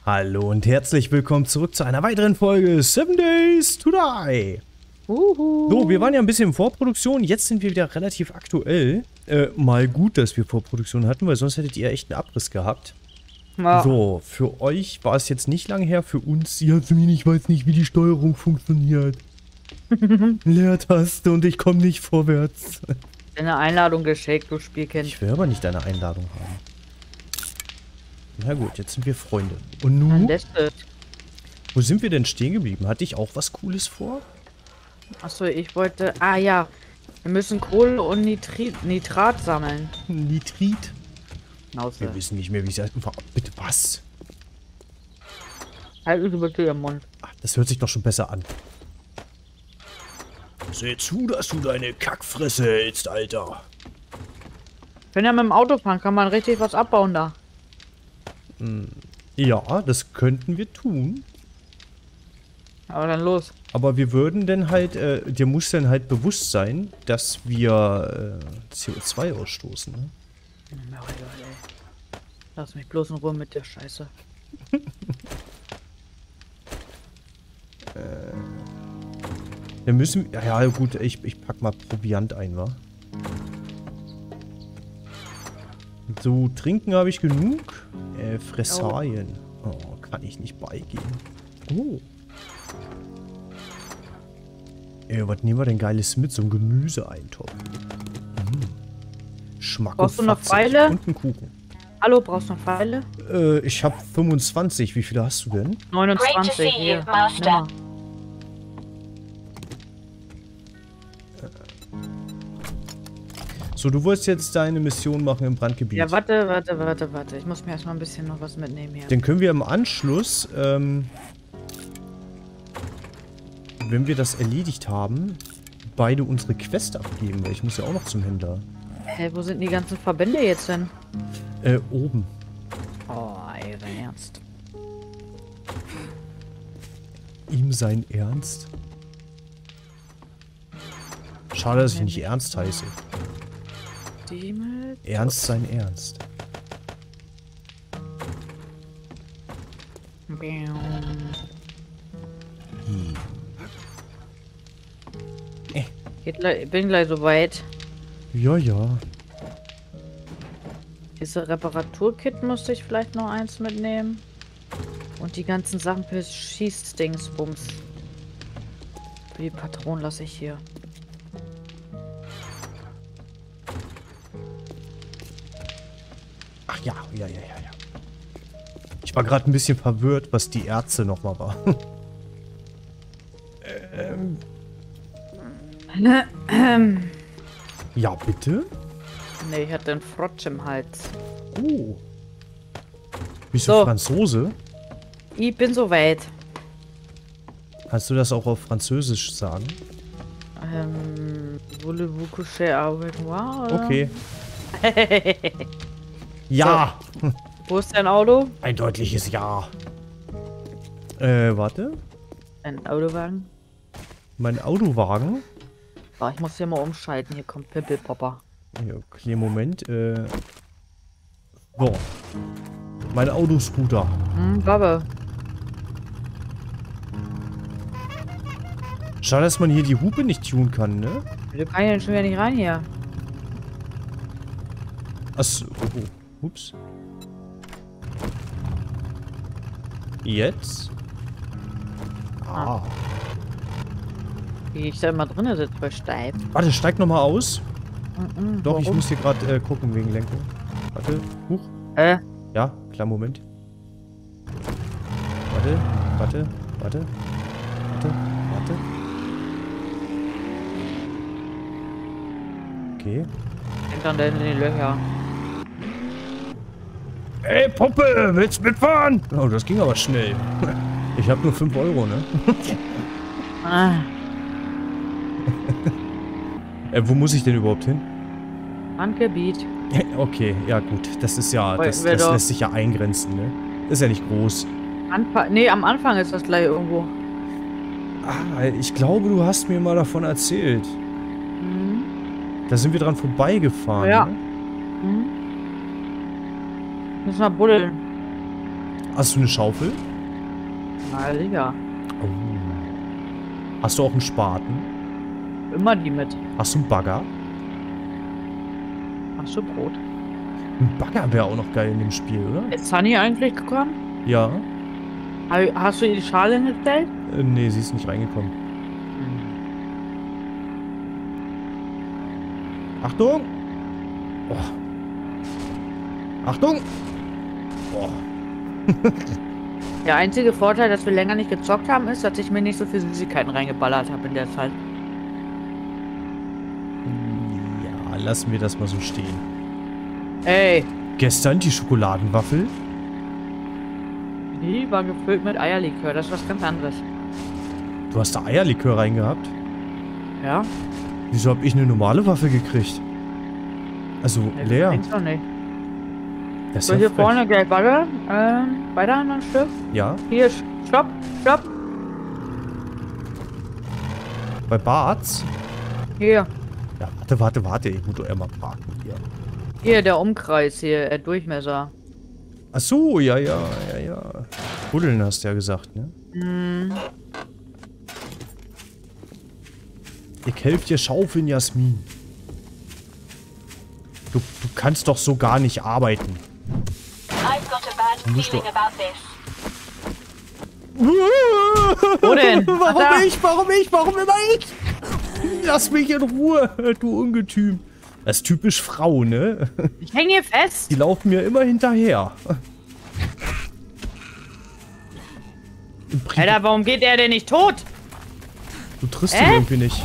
Hallo und herzlich willkommen zurück zu einer weiteren Folge 7 Days to Die. So, wir waren ja ein bisschen in Vorproduktion, jetzt sind wir wieder relativ aktuell. Mal gut, dass wir Vorproduktion hatten, weil sonst hättet ihr echt einen Abriss gehabt. Ja. So, für euch war es jetzt nicht lange her, für uns, ich weiß nicht, wie die Steuerung funktioniert. Leertaste und ich komme nicht vorwärts. Deine Einladung geschickt, du Spielkind. Ich will aber nicht deine Einladung haben. Na gut, jetzt sind wir Freunde. Und nun? Wo sind wir denn stehen geblieben? Hatte ich auch was Cooles vor? Achso, ich wollte... Ah ja, wir müssen Kohle und Nitrat sammeln. Nitrit? Schnauze. Wir wissen nicht mehr, wie es heißt. Bitte was? Halt du bitte im Mund. Ach, das hört sich doch schon besser an. Seh zu, dass du deine Kackfresse hältst, Alter. Wenn er mit dem Auto fahren, kann man richtig was abbauen da. Ja, das könnten wir tun. Aber dann los. Aber wir würden dann halt, dir muss dann halt bewusst sein, dass wir CO2 ausstoßen, ne? Lass mich bloß in Ruhe mit der Scheiße. Wir müssen, ja gut, ich pack mal Proviant ein, wa? So, trinken habe ich genug. Fressalien. Oh, kann ich nicht beigehen. Oh. Was nehmen wir denn Geiles mit? So ein Gemüseeintopf. Schmack. Brauchst du noch Pfeile? Und einen Kuchen. Hallo, brauchst du noch Pfeile? Ich habe 25. Wie viele hast du denn? 29 hier. Ja. So, du wolltest jetzt deine Mission machen im Brandgebiet. Ja, warte. Ich muss mir erstmal ein bisschen noch was mitnehmen hier. Dann können wir im Anschluss, wenn wir das erledigt haben, beide unsere Quest abgeben, weil ich muss ja auch noch zum Händler. Hä, wo sind die ganzen Verbände jetzt denn? Oben. Oh, ey, dein Ernst. Ihm sein Ernst? Schade, dass ich nicht Ernst heiße. Ernst sein Ernst. Bin gleich soweit. Ja. Diese Reparaturkit musste ich vielleicht noch eins mitnehmen. Und die ganzen Sachen für Schießdingsbums. Die Patronen lasse ich hier. Ach ja. Ich war gerade ein bisschen verwirrt, was die Ärzte nochmal war. Ja, bitte? Ne, ich hatte einen Frotsch im Hals. Oh. Bist du Franzose? Ich bin soweit. Kannst du das auch auf Französisch sagen? Voulez-vous coucher avec moi? Okay. Ja! So. Wo ist dein Auto? Ein deutliches Ja. Warte. Ein Autowagen? Mein Autowagen? Oh, ich muss hier mal umschalten. Hier kommt Pimpelpopper. Ja, okay, Moment. So. Mein Autoscooter. Baba. Schade, dass man hier die Hupe nicht tun kann, ne? Du kannst ja schon wieder nicht rein hier. Achso. Oh. Ups. Jetzt? Ah. Wie ich da immer drin sitze, voll steif. Warte, steig nochmal aus. Doch, warum? ich muss hier gerade gucken wegen Lenkung. Warte. Huch. Ja, klar, Moment. Warte. Okay. Denk dann in die Löcher. Ey, Puppe, willst du mitfahren? Oh, das ging aber schnell. Ich habe nur 5 Euro, ne? Wo muss ich denn überhaupt hin? Brandgebiet. Okay, ja gut. Das ist ja, das lässt sich ja eingrenzen, ne? Das ist ja nicht groß. Nee, am Anfang ist das gleich irgendwo. Ah, ich glaube, du hast mir mal davon erzählt. Da sind wir dran vorbeigefahren. Ja. Ne? Müssen wir buddeln. Hast du eine Schaufel? Na ja. Oh. Hast du auch einen Spaten? Immer die mit. Hast du einen Bagger? Hast du Brot? Ein Bagger wäre auch noch geil in dem Spiel, oder? Ist Sunny eigentlich gekommen? Ja. Hast du ihr die Schale hingestellt? Nee, sie ist nicht reingekommen. Achtung! Oh. Achtung! Oh. Der einzige Vorteil, dass wir länger nicht gezockt haben, ist, dass ich mir nicht so viel Süßigkeiten reingeballert habe in der Zeit. Ja, lassen wir das mal so stehen. Ey, Gestern die Schokoladenwaffel. die war gefüllt mit Eierlikör. Das ist was ganz anderes. Du hast da Eierlikör reingehabt? Ja? Wieso hab ich eine normale Waffe gekriegt? Also leer. Denkst du nicht. Das ist So, ja hier frech. vorne gleich, warte. Weiter noch ein Stück. Ja, Hier, stopp, stopp. bei Barts. Hier. Ja, warte. Ich muss doch einmal parken hier. Hier, der Umkreis hier, der Durchmesser. Ach so, ja. Buddeln hast du ja gesagt, ne? Ich helfe dir schaufeln, Jasmin. Du kannst doch so gar nicht arbeiten. I've got a bad feeling about this. Wo denn? Warum immer ich? Lass mich in Ruhe, du Ungetüm. Das ist typisch Frau, ne? Ich hänge hier fest. Die laufen mir immer hinterher. Alter, warum geht er denn nicht tot? Du triffst ihn irgendwie nicht.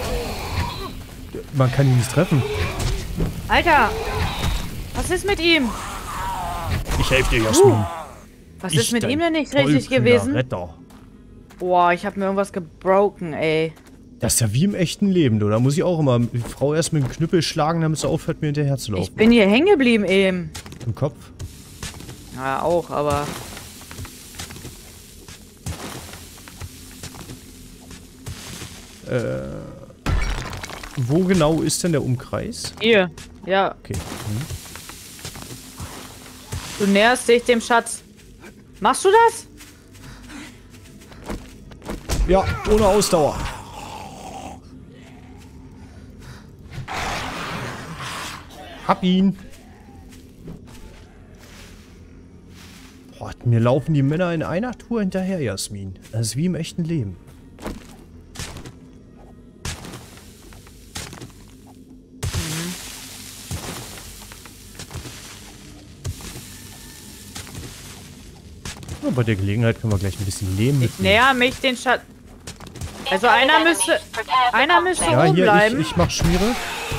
Man kann ihn nicht treffen. Alter, was ist mit ihm? Ich helfe dir, Jasmin. Was ist mit ihm denn nicht richtig gewesen? Retter. Boah, ich habe mir irgendwas gebroken, ey. Das ist ja wie im echten Leben, du. Da muss ich auch immer die Frau erst mit dem Knüppel schlagen, damit sie aufhört, mir hinterher zu laufen. Ich bin hier hängen geblieben eben. Im Kopf. Ja, auch, aber... Wo genau ist denn der Umkreis? Hier, ja. Okay. Du näherst dich dem Schatz. Machst du das? Ja, ohne Ausdauer. Hab ihn. Boah, mir laufen die Männer in einer Tour hinterher, Jasmin. Das ist wie im echten Leben. Ja, bei der Gelegenheit können wir gleich ein bisschen Lehm Ich mitnehmen. näher mich den Schatz. Also einer müsste Ja, oben hier, bleiben. ich mach Schmiere.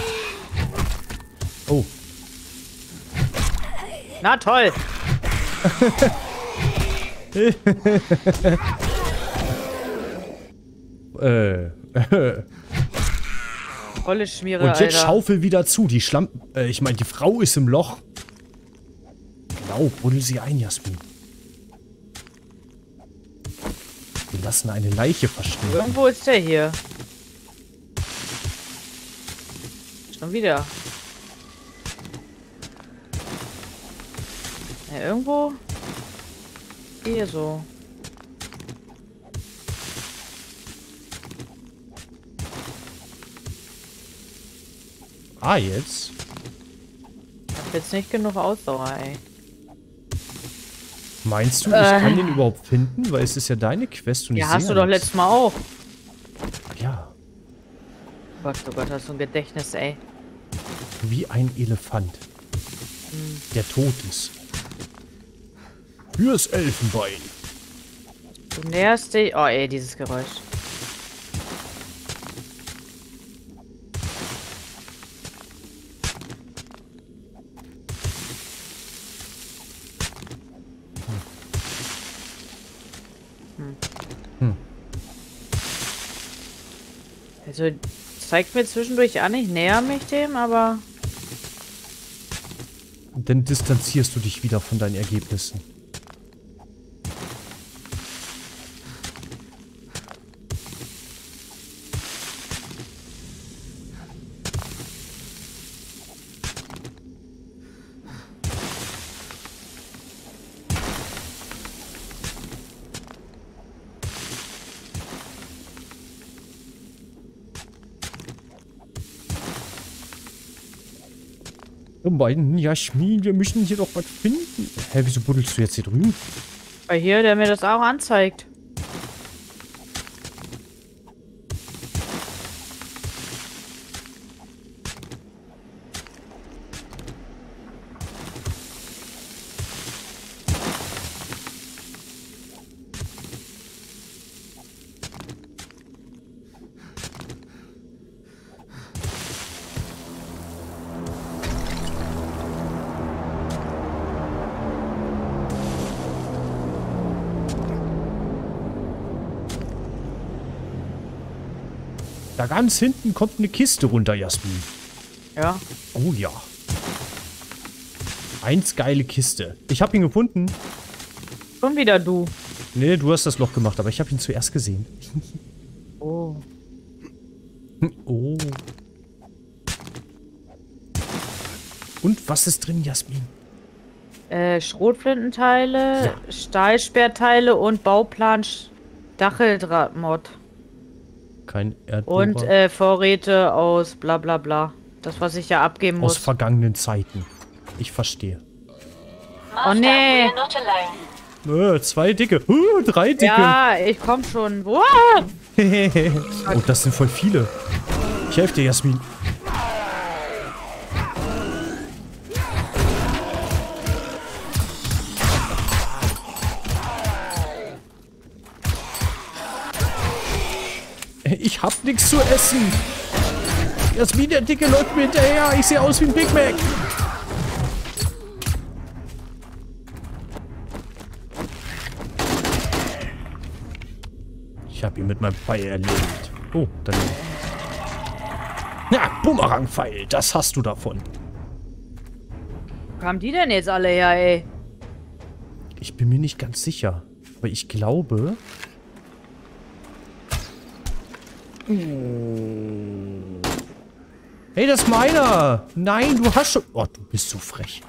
Oh. Na toll. Volle Schmiere, Und jetzt Alter. schaufel wieder zu. Die ich meine, die Frau ist im Loch. Genau, buddel sie ein, Jasmin. Wir lassen eine Leiche verschwinden. Irgendwo ist der hier. Schon wieder. Ja, irgendwo. Hier so. Ah, jetzt? Ich hab jetzt nicht genug Ausdauer, ey. Meinst du, ich kann den überhaupt finden? Weil es ist ja deine Quest und ich Ja, sehe hast du ja doch nichts. letztes Mal auch. Ja, Oh Gott, hast du ein Gedächtnis, ey. wie ein Elefant. Der tot ist. Fürs Elfenbein. Du näherst dich. Oh, ey, dieses Geräusch. Also, zeigt mir zwischendurch an, ich näher mich dem, aber... Dann distanzierst du dich wieder von deinen Ergebnissen. Beiden, Jasmin, wir müssen hier doch was finden. Hä, wieso buddelst du jetzt hier drüben? Weil hier, der mir das auch anzeigt. Da ganz hinten kommt eine Kiste runter, Jasmin. Ja. Oh ja. Eins geile Kiste. Ich habe ihn gefunden. Schon wieder du. Nee, du hast das Loch gemacht, aber ich habe ihn zuerst gesehen. Oh. Oh. Und was ist drin, Jasmin? Schrotflintenteile, Ja. Stahlsperrteile und Bauplan Stacheldrahtmod. Kein Erdbohrer. Und Vorräte aus bla bla bla. Das, was ich ja abgeben Aus muss. vergangenen Zeiten. Ich verstehe. Master, nee. we're not alone. 2 dicke. 3 dicke. Ja, ich komm schon. Wow. Oh, das sind voll viele. Ich helfe dir, Jasmin. Ich hab nichts zu essen. Jasmin, der Dicke läuft mir hinterher. Ich sehe aus wie ein Big Mac. Ich hab ihn mit meinem Pfeil erledigt. Oh, dann. Ja, Bumerang-Pfeil. Das hast du davon. Wo kamen die denn jetzt alle her, ey? Ich bin mir nicht ganz sicher. Aber ich glaube... Hey, das ist meiner! Nein, du hast schon... Oh, du bist so frech.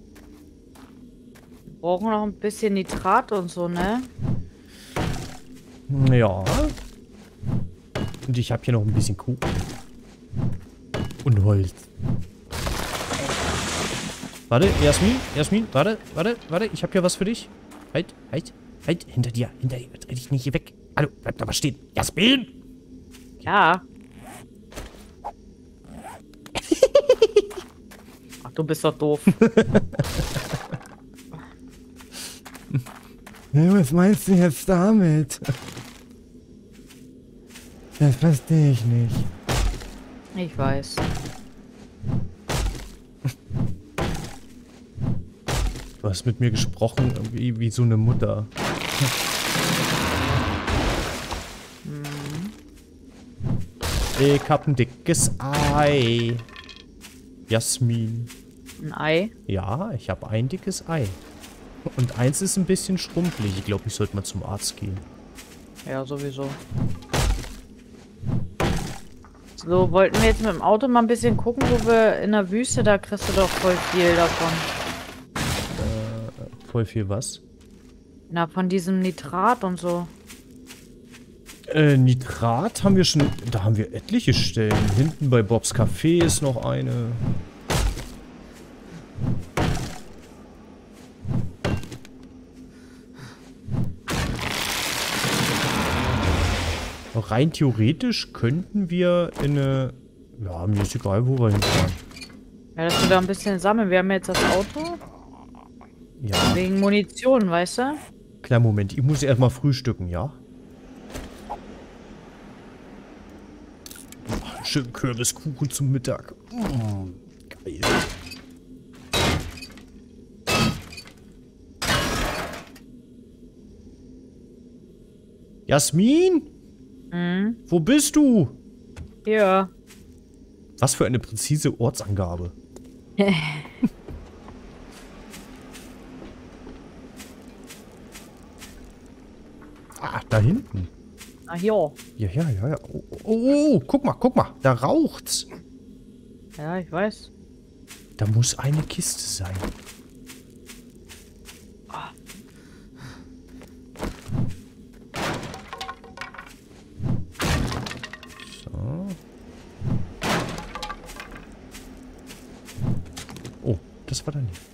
Wir brauchen noch ein bisschen Nitrat und so, ne? Ja. Und ich habe hier noch ein bisschen Kuchen. Und Holz. Warte, Jasmin, warte. Ich habe hier was für dich. Halt, hinter dir. Dreh dich nicht hier weg. Hallo, bleib da mal stehen. Jasmin! Ja. Ach, du bist doch doof. Was meinst du jetzt damit? Das verstehe ich nicht. Ich weiß. Du hast mit mir gesprochen, wie so eine Mutter. Ich hab ein dickes Ei. Jasmin. Ein Ei? Ja, ich habe ein dickes Ei. Und eins ist ein bisschen schrumpelig. Ich glaube, ich sollte mal zum Arzt gehen. Ja, sowieso. So, wollten wir jetzt mit dem Auto mal ein bisschen gucken, wo wir in der Wüste, da kriegst du doch voll viel davon. Voll viel was? Na, von diesem Nitrat und so. Nitrat haben wir schon... Da haben wir etliche Stellen. Hinten bei Bobs Café ist noch eine. Rein theoretisch könnten wir in eine... Ja, mir ist egal, wo wir hinfahren. Ja, dass wir da ein bisschen sammeln. Wir haben jetzt das Auto. Ja, Wegen Munition, weißt du? kleinen Moment. Ich muss erstmal frühstücken, ja? Schön Kürbiskuchen zum Mittag. Geil. Jasmin? Mhm. Wo bist du? Ja. Was für eine präzise Ortsangabe. Ah, da hinten. Ach ja. Ja. Oh, guck mal, da raucht's. Ja, ich weiß. Da muss eine Kiste sein. So. das war daneben.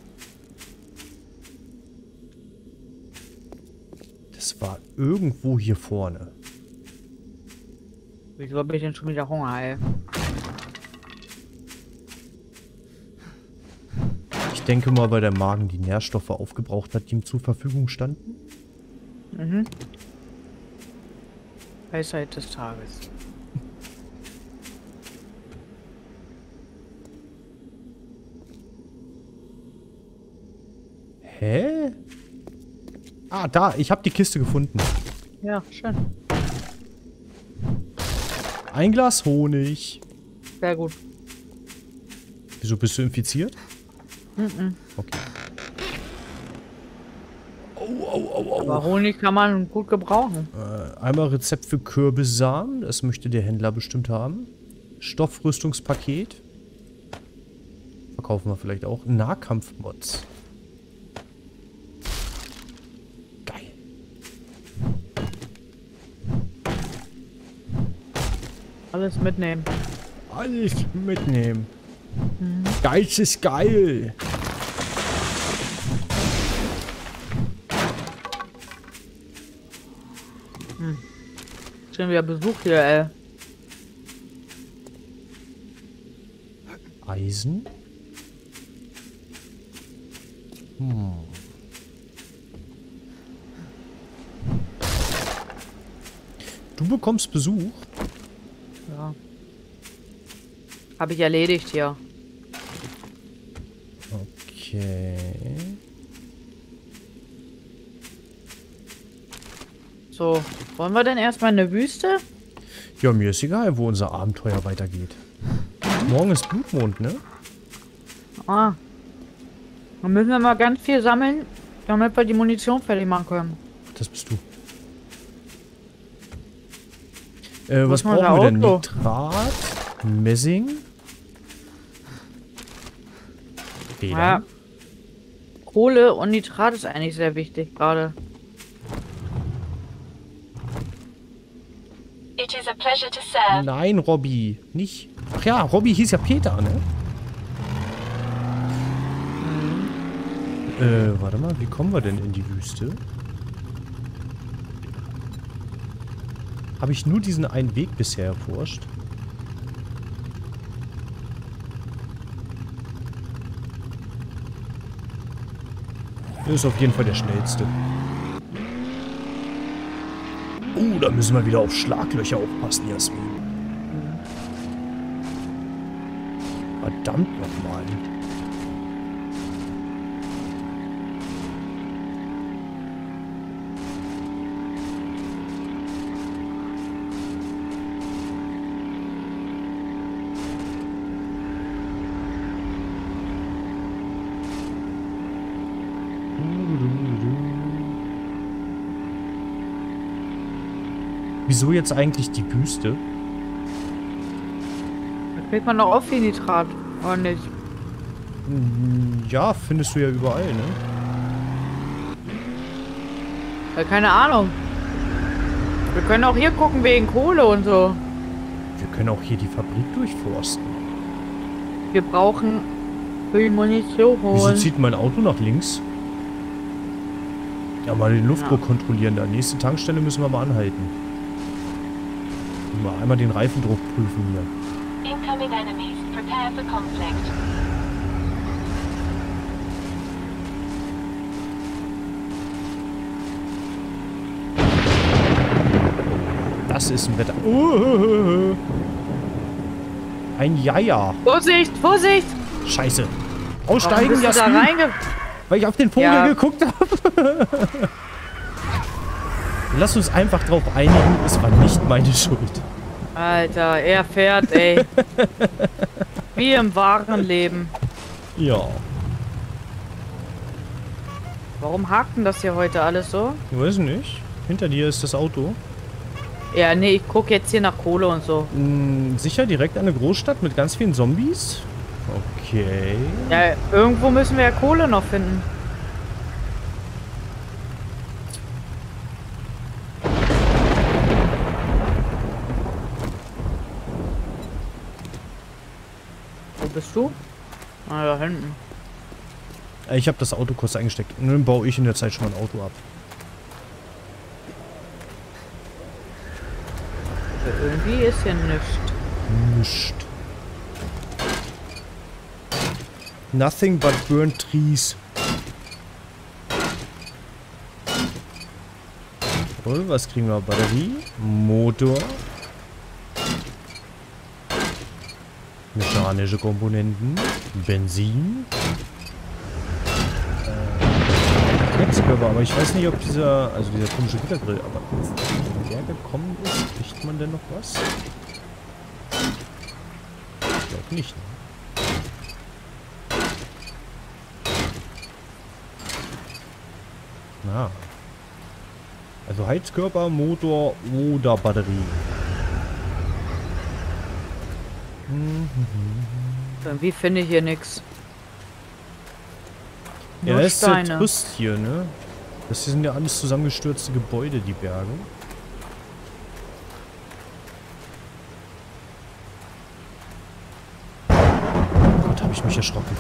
Das war irgendwo hier vorne. Wieso habe ich denn schon wieder Hunger, ey? Ich denke mal, weil der Magen die Nährstoffe aufgebraucht hat, die ihm zur Verfügung standen. Mhm. Weisheit des Tages. Hä? Ah, da. Ich habe die Kiste gefunden. Ja, schön. Ein Glas Honig. Sehr gut. Wieso bist du infiziert? Mhm. Okay. Au. Aber Honig kann man gut gebrauchen. Einmal Rezept für Kürbissamen. Das möchte der Händler bestimmt haben. Stoffrüstungspaket. Verkaufen wir vielleicht auch. Nahkampfmods. Geil. Alles mitnehmen. Alles mitnehmen. Geiz ist geil. Schon wieder Besuch hier, ey. Eisen. Du bekommst Besuch. Ja. Habe ich erledigt hier. Okay. So, wollen wir denn erstmal in eine Wüste? Ja, mir ist egal, wo unser Abenteuer weitergeht. Morgen ist Blutmond, ne? Ah. Dann müssen wir mal ganz viel sammeln, damit wir die Munition fertig machen können. Das bist du. Was man brauchen wir denn? Auto? Nitrat, Messing, Federn. Ja. Kohle und Nitrat ist eigentlich sehr wichtig gerade. It is a pleasure to serve. Nein, Robby, nicht. Ach ja, Robby hieß ja Peter, ne? Warte mal, wie kommen wir denn in die Wüste? Habe ich nur diesen einen Weg bisher erforscht? Das ist auf jeden Fall der schnellste. Da müssen wir wieder auf Schlaglöcher aufpassen, Jasmin. Verdammt nochmal. Wieso jetzt eigentlich die Wüste? Da kriegt man doch auch viel Nitrat, oder nicht? Ja, findest du ja überall, ne? Ja, keine Ahnung. Wir können auch hier gucken wegen Kohle und so. Wir können auch hier die Fabrik durchforsten. Wir brauchen für die Munition Wieso holen. zieht mein Auto nach links? Ja, mal den Luftdruck kontrollieren. Da nächste Tankstelle müssen wir mal anhalten. Mal einmal den Reifendruck prüfen hier. Incoming enemies. Prepare for conflict. Das ist ein Wetter. Ein Jaja. Vorsicht, Vorsicht! Scheiße. Warum Aussteigen, bist du da Jasmin, reinge... weil ich auf den Vogel Ja. geguckt habe. Lass uns einfach drauf einigen, es war nicht meine Schuld. Alter, er fährt, ey. Wie im wahren Leben. Ja. Warum hakt denn das hier heute alles so? Ich weiß nicht. Hinter dir ist das Auto. Ja, nee, ich guck jetzt hier nach Kohle und so. Sicher direkt an eine Großstadt mit ganz vielen Zombies? Okay. Ja, irgendwo müssen wir ja Kohle noch finden. Wo bist du? Ah, da hinten. Ich habe das Auto kurz eingesteckt. Und dann baue ich in der Zeit schon mal ein Auto ab. Irgendwie ist hier nichts. Nischt. Nothing but burnt trees. Und was kriegen wir? Batterie, Motor, mechanische Komponenten, Benzin, Heizkörper, aber ich weiß nicht, ob dieser komische Gittergrill, aber wenn der gekommen ist, kriegt man denn noch was? Ich glaube nicht, ne? Na. Also Heizkörper, Motor oder Batterie. Irgendwie finde ich hier nichts. Ja, das ist der Trist hier, ne? Das hier sind ja alles zusammengestürzte Gebäude, die Berge. Oh Gott, habe ich mich erschrocken.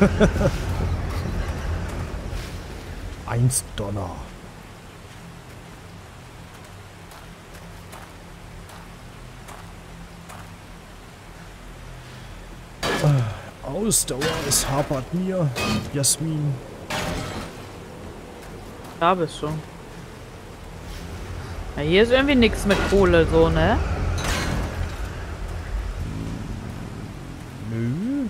1 Dollar. Ausdauer, es hapert mir. Jasmin. Da bist du. Ja, hier ist irgendwie nichts mit Kohle, so, ne? Nö.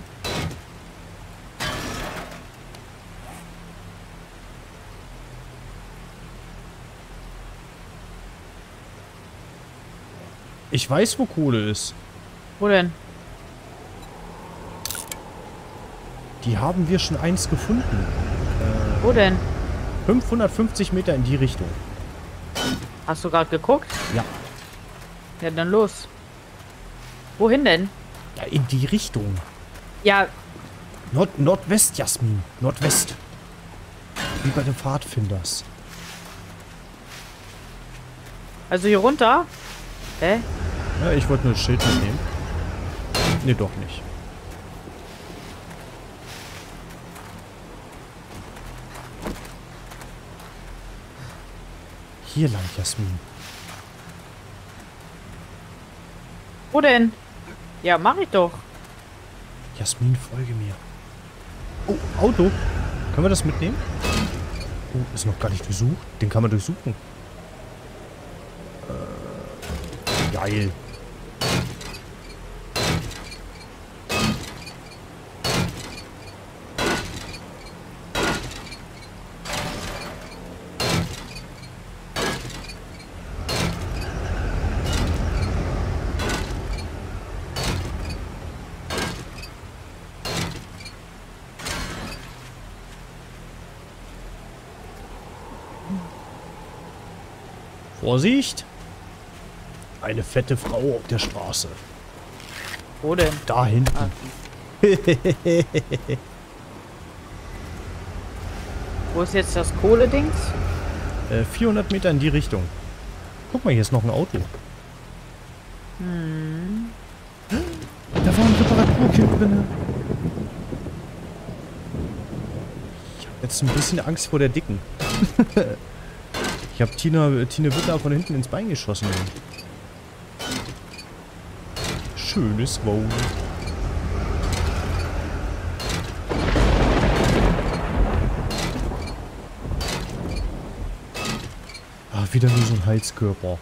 Ich weiß, wo Kohle ist. Wo denn? Die haben wir schon eins gefunden. Wo denn? 550 Meter in die Richtung. Hast du gerade geguckt? Ja. Ja, dann los. Wohin denn? Ja, in die Richtung. Ja, Nordwest, Jasmin. Nordwest. Wie bei den Pfadfinders. also hier runter? Hä? Ja, ich wollte nur das Schild mitnehmen. Nee, doch nicht. Hier lang, Jasmin. Wo denn? Ja, mach ich doch. Jasmin, folge mir. Oh, Auto. Können wir das mitnehmen? Oh, ist noch gar nicht durchsucht. Den kann man durchsuchen. Geil. Vorsicht! Eine fette Frau auf der Straße. Wo denn? Da hinten. Ah. Wo ist jetzt das Kohledings? 400 Meter in die Richtung. Guck mal, hier ist noch ein Auto. Da war ein Reparaturkit drin. Ich habe jetzt ein bisschen Angst vor der Dicken. Ich habe Tine Witter von hinten ins Bein geschossen. Schönes Wow. Ah, wieder nur so ein Heizkörper.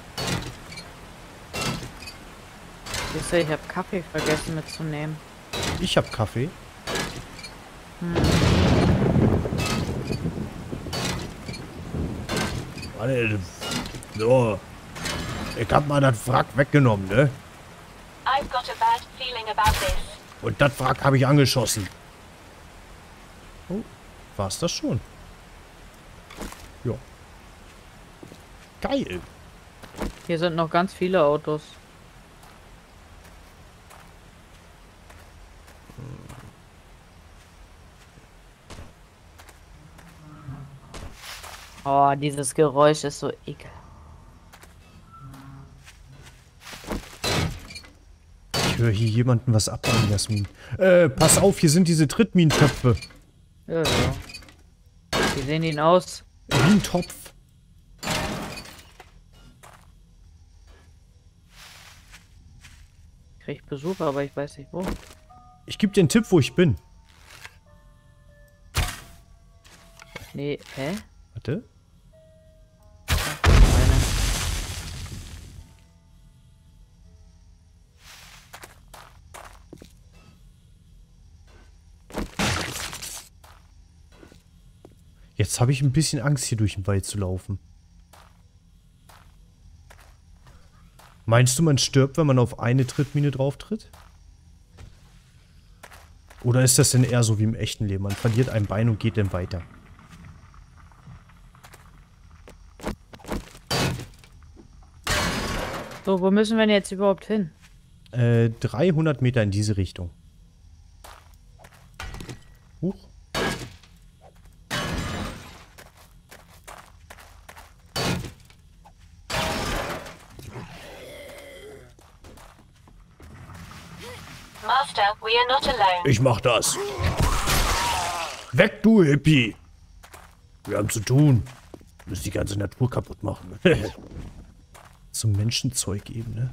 Wisst ihr, ich habe Kaffee vergessen mitzunehmen. Ich habe Kaffee. Warte, so. Ich hab mal das Wrack weggenommen, ne? I've got a bad feeling about this. Und das Wrack habe ich angeschossen. Oh, war's das schon? Ja. Geil. Hier sind noch ganz viele Autos. Oh, dieses Geräusch ist so ekel. Ich höre hier jemanden was abbauen, Jasmin. Pass auf, hier sind diese Trittminentöpfe. Ja, ja. Wie sehen die denn aus? Wie ein Topf. Ich krieg Besuch, aber ich weiß nicht wo. Ich gebe dir einen Tipp, wo ich bin. Nee, hä? Warte. Meine. Jetzt habe ich ein bisschen Angst, hier durch den Wald zu laufen. Meinst du, man stirbt, wenn man auf eine Trittmine drauf tritt? Oder ist das denn eher so wie im echten Leben? Man verliert ein Bein und geht dann weiter. So, wo müssen wir denn jetzt überhaupt hin? 300 Meter in diese Richtung. Huch. Master, we are not alone. Ich mach das. Weg, du Hippie. Wir haben zu tun. Wir müssen die ganze Natur kaputt machen. Zum Menschenzeug eben, ne?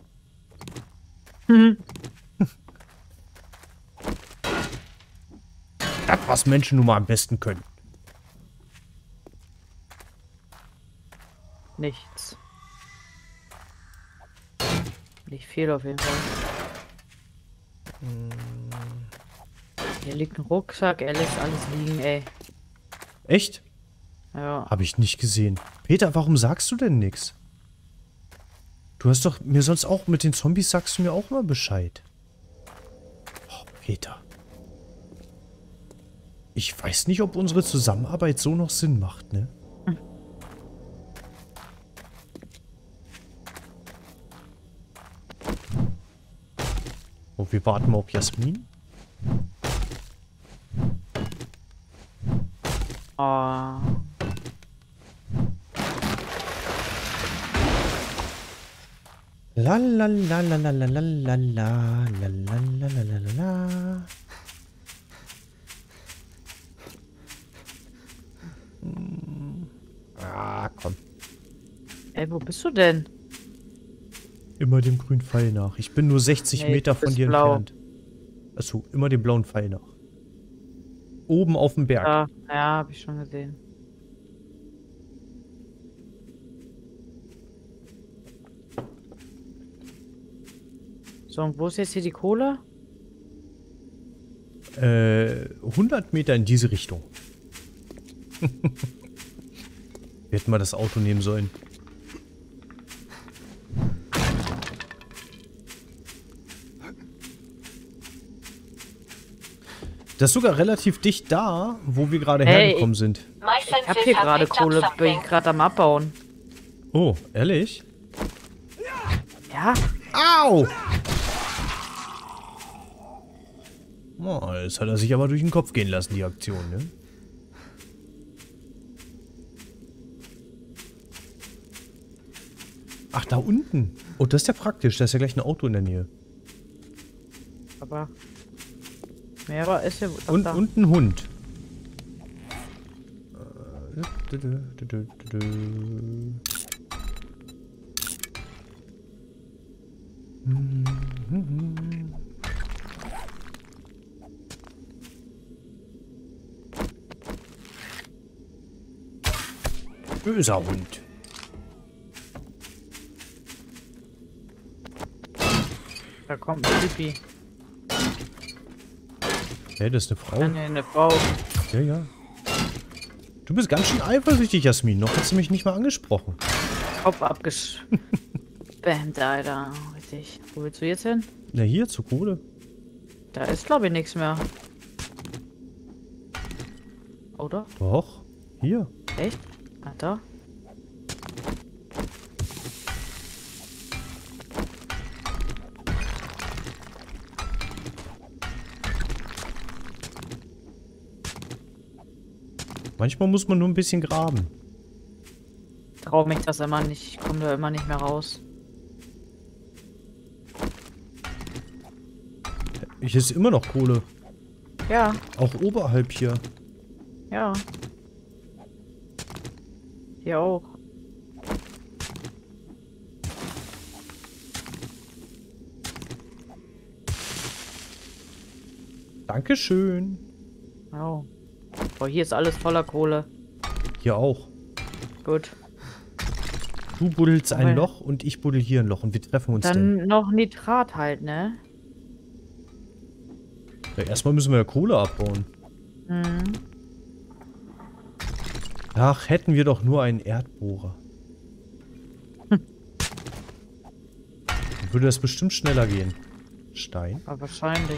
Das, was Menschen nun mal am besten können. Nichts. Nicht viel auf jeden Fall. Hier liegt ein Rucksack, er lässt alles liegen, ey. Echt? Ja. Habe ich nicht gesehen. Peter, warum sagst du denn nichts? Du hast doch mir sonst auch mit den Zombies sagst du mir auch mal Bescheid. Oh, Peter. Ich weiß nicht, ob unsere Zusammenarbeit so noch Sinn macht, ne? Oh, wir warten mal auf Jasmin. Oh. La la la la la la la la la la la la la la la. Ah, komm. Ey, wo bist du denn? Immer dem grünen Pfeil nach. Ich bin nur 60 Nee, Meter du von bist dir blau. entfernt. Achso, immer dem blauen Pfeil nach. Oben auf dem Berg. Ja, hab ich schon gesehen. So, und wo ist jetzt hier die Kohle? 100 Meter in diese Richtung. Wir hätten mal das Auto nehmen sollen. Das ist sogar relativ dicht da, wo wir gerade hergekommen sind. My Ich hab senses hier have gerade picked up Kohle, bin something. ich gerade am Abbauen. Oh, ehrlich? Ja? Au! Oh, jetzt hat er sich aber durch den Kopf gehen lassen, die Aktion, ne? Ach, da unten. Oh, das ist ja praktisch. Da ist ja gleich ein Auto in der Nähe. Aber... Ja, aber ist ja... Ach, Und, da. und ein Hund. Böser Hund. Da kommt ein Typi. Hey, das ist eine Frau. Nee, eine Frau. Ja, ja. Du bist ganz schön eifersüchtig, Jasmin. Noch hast du mich nicht mal angesprochen. Kopf abgespammt, Alter. Richtig. Wo willst du jetzt hin? Na, hier, zur Kohle. Da ist, glaube ich, nichts mehr. Oder? Doch. Hier. Echt? Ah, da? Manchmal muss man nur ein bisschen graben. Trau mich das immer nicht. Ich komme da immer nicht mehr raus. Hier ist immer noch Kohle. Ja, Auch oberhalb hier. ja. Hier auch. Dankeschön. Oh. Boah, hier ist alles voller Kohle. Hier auch. Gut. Du buddelst ein Okay. Loch und ich buddel hier ein Loch und wir treffen uns dann. Dann noch Nitrat halt, ne? Ja, erstmal müssen wir ja Kohle abbauen. Mhm. Ach, hätten wir doch nur einen Erdbohrer. Dann würde das bestimmt schneller gehen. Stein. Aber wahrscheinlich.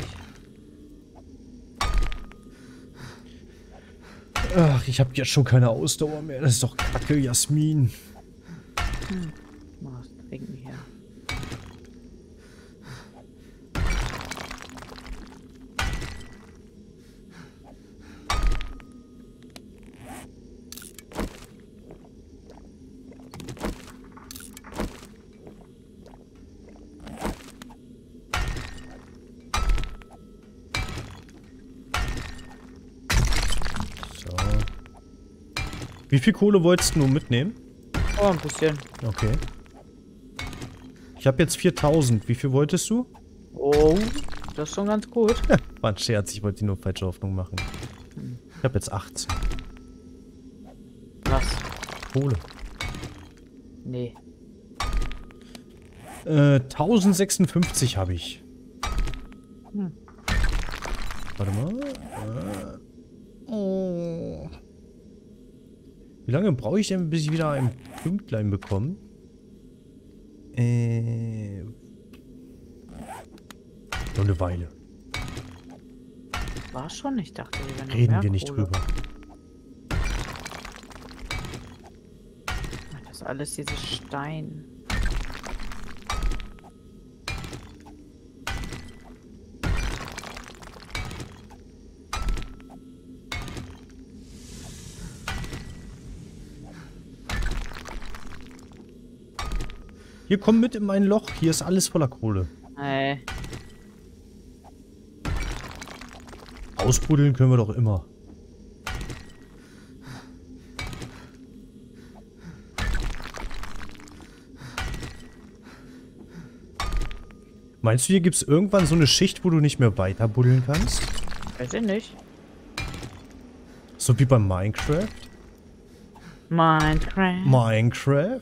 Ach, ich habe jetzt schon keine Ausdauer mehr. Das ist doch kacke, Jasmin. Mal was trinken hier. So. Wie viel Kohle wolltest du mitnehmen? Oh, ein bisschen. Okay. Ich habe jetzt 4000. Wie viel wolltest du? Oh, das ist schon ganz gut. War ein Scherz, ich wollte dir nur falsche Hoffnung machen. Ich habe jetzt 18. Was? Kohle. Nee. 1056 habe ich. Hm. Warte mal. Oh. Wie lange brauche ich denn, bis ich wieder ein Pünktlein bekomme? Noch eine Weile. War schon, ich dachte, wir wären noch Reden mehr wir nicht Kohle. drüber. Das ist alles dieses Stein. Hier, komm mit in mein Loch. Hier ist alles voller Kohle. Nee. Ausbuddeln können wir doch immer. Meinst du, hier gibt es irgendwann so eine Schicht, wo du nicht mehr weiter buddeln kannst? Weiß ich nicht. So wie beim Minecraft? Minecraft. Minecraft?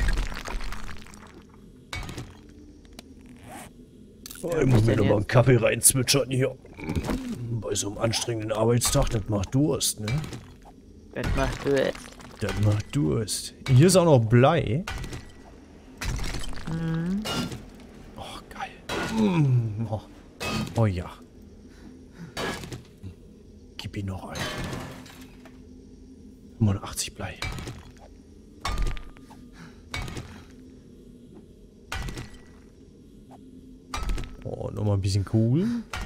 Oh, ich muss mir noch mal einen Kaffee reinzwitschern hier. Bei so einem anstrengenden Arbeitstag, das macht Durst, ne? Das macht du jetzt. Das macht Durst. Hier ist auch noch Blei. Mhm. Oh, geil. Oh. Oh ja. Gib ihn noch ein. 85 Blei. Oh, nochmal ein bisschen cool.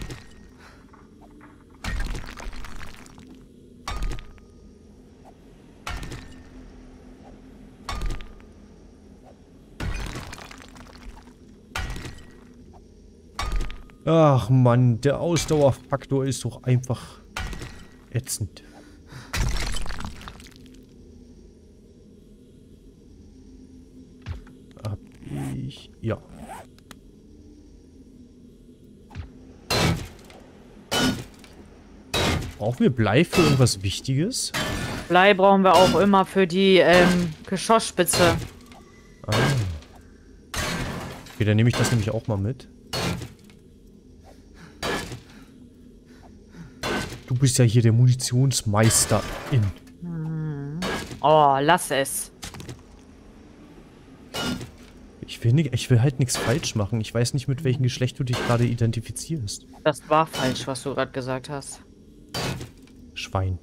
Ach Mann, der Ausdauerfaktor ist doch einfach ätzend. Hab ich... Ja. Brauchen wir Blei für irgendwas Wichtiges? Blei brauchen wir auch immer für die Geschossspitze. Ah. Okay, dann nehme ich das nämlich auch mal mit. Du bist ja hier der Munitionsmeister in. Oh, lass es. Ich will halt nichts falsch machen. Ich weiß nicht, mit welchem Geschlecht du dich gerade identifizierst. Das war falsch, was du gerade gesagt hast. Schwein.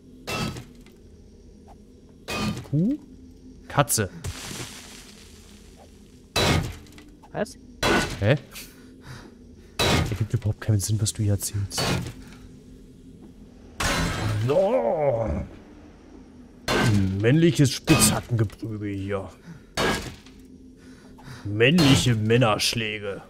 Kuh? Katze. Was? Hä? Ergibt überhaupt keinen Sinn, was du hier erzählst. So. Männliches Spitzhackengeprügel hier. Männliche Männerschläge.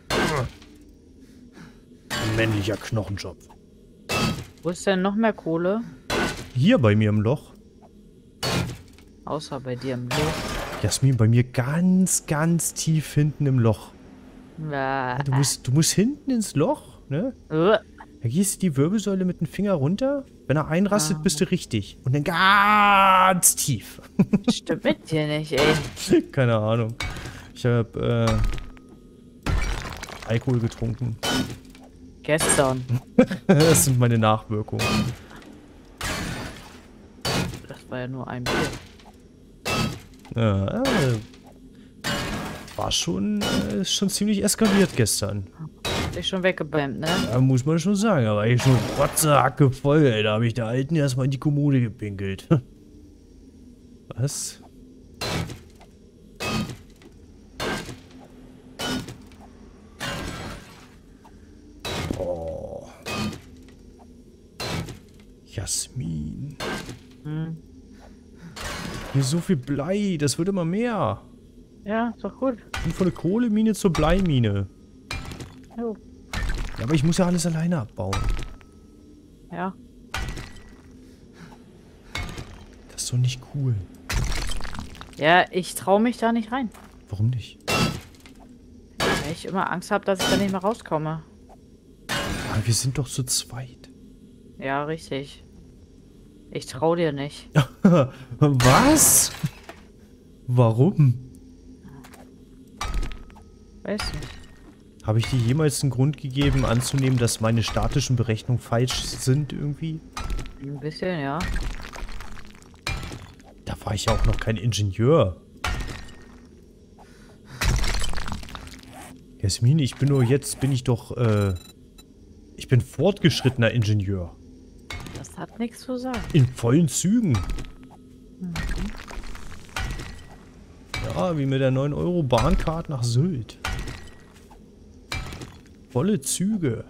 Männlicher Knochenjob. Wo ist denn noch mehr Kohle? Hier bei mir im Loch. Außer bei dir im Loch. Jasmin, bei mir ganz, ganz tief hinten im Loch. Ja, Ja, du musst hinten ins Loch, ne? Da gehst du die Wirbelsäule mit dem Finger runter. Wenn er einrastet, bist du richtig. Und dann ganz tief. Stimmt mit dir nicht, ey. Keine Ahnung. Ich habe Alkohol getrunken. Gestern. Das sind meine Nachwirkungen. Das war ja nur ein Bier. Ja, war schon ziemlich eskaliert gestern. Dich schon weggebämmt, ne? Ja, muss man schon sagen. Aber ich schon Rotzehacke voll, ey. Da habe ich der Alten erstmal in die Kommode gepinkelt. Was? Oh. Jasmin. Hier ist so viel Blei. Das wird immer mehr. Ja, ist doch gut. Und von der Kohlemine zur Bleimine. Jo. Ja, aber ich muss ja alles alleine abbauen. Ja. Das ist doch nicht cool. Ja, ich traue mich da nicht rein. Warum nicht? Weil ich immer Angst habe, dass ich da nicht mehr rauskomme. Aber wir sind doch zu zweit. Ja, richtig. Ich traue dir nicht. Was? Warum? Weiß nicht. Habe ich dir jemals einen Grund gegeben, anzunehmen, dass meine statischen Berechnungen falsch sind irgendwie? Ein bisschen, ja. Da war ich ja auch noch kein Ingenieur. Jasmin, ich bin nur jetzt, bin ich doch, ich bin fortgeschrittener Ingenieur. Das hat nichts zu sagen. In vollen Zügen. Ja, wie mit der 9-Euro-Bahncard nach Sylt. Volle Züge.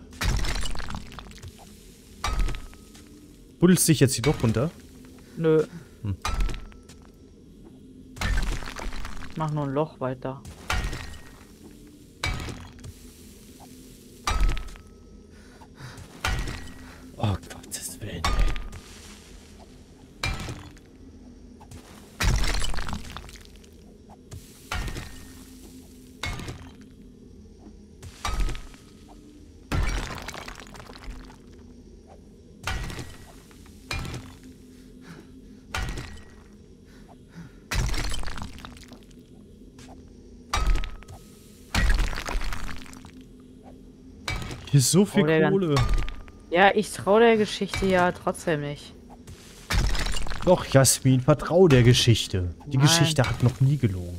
Buddelst dich jetzt hier doch runter? Nö. Mach nur ein Loch weiter. Oh Gottes Willen, ey. Hier ist so viel Kohle. Ja, ich traue der Geschichte ja trotzdem nicht. Doch, Jasmin, vertrau der Geschichte. Die Nein. Geschichte hat noch nie gelogen.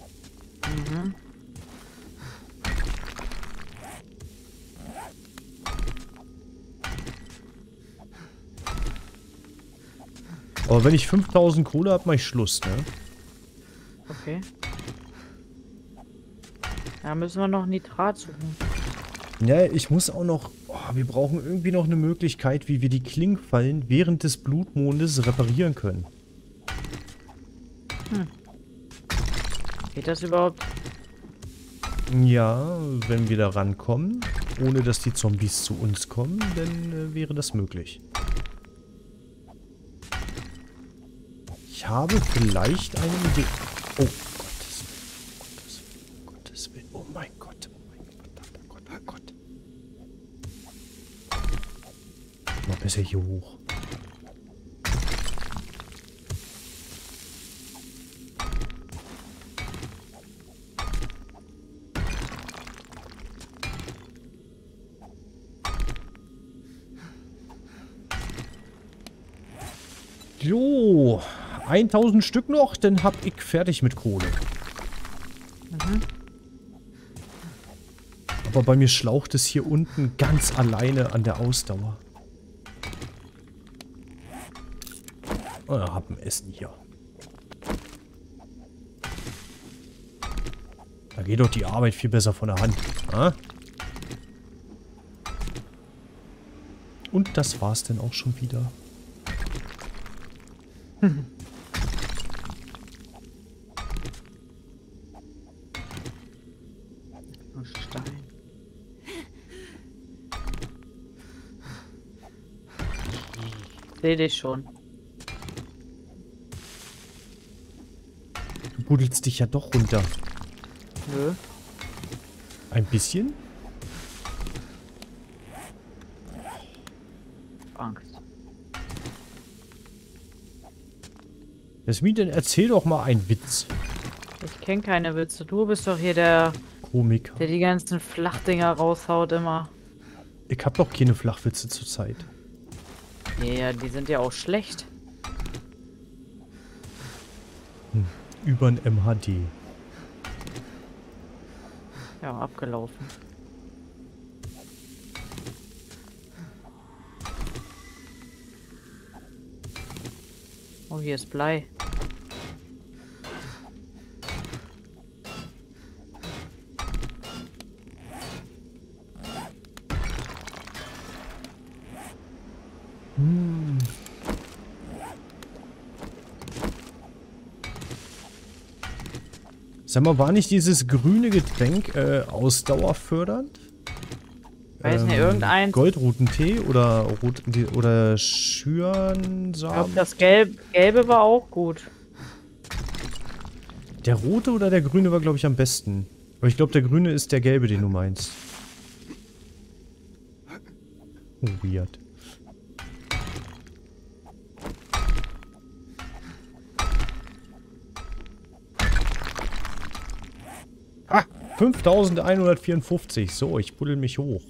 Aber wenn ich 5000 Kohle habe, mach ich Schluss, ne? Okay. Da müssen wir noch Nitrat suchen. Ja, ich muss auch noch... Oh, wir brauchen irgendwie noch eine Möglichkeit, wie wir die Klingfallen während des Blutmondes reparieren können. Geht das überhaupt? Ja, wenn wir da rankommen, ohne dass die Zombies zu uns kommen, dann wäre das möglich. Ich habe vielleicht eine Idee. Oh, Gottes Willen, oh mein Gott, oh Gott, oh Gott. Mal besser hier hoch. Jo, 1000 Stück noch, dann hab ich fertig mit Kohle. Aber bei mir schlaucht es hier unten ganz alleine an der Ausdauer. Oh, hab ein Essen hier. Da geht doch die Arbeit viel besser von der Hand. Ah? Und das war's denn auch schon wieder. Stein. Seh dich schon. Du buddelst dich ja doch runter. Nö. Ein bisschen? Angst. Jasmin, dann erzähl doch mal einen Witz. Ich kenne keine Witze. Du bist doch hier der Komiker. die ganzen Flachdinger raushaut immer. Ich hab doch keine Flachwitze zurzeit. Ja, die sind ja auch schlecht. Übern MHD. Ja, abgelaufen. Oh, hier ist Blei. Sag mal, war nicht dieses grüne Getränk ausdauerfördernd? Weiß nicht, irgendein. Goldrutentee oder oder Ich Schürensamen? glaube, das Gelbe war auch gut. Der rote oder der grüne war, glaube ich, am besten. Aber ich glaube, der grüne ist der gelbe, den du meinst. Oh, weird. Ah, 5154. So, ich buddel mich hoch.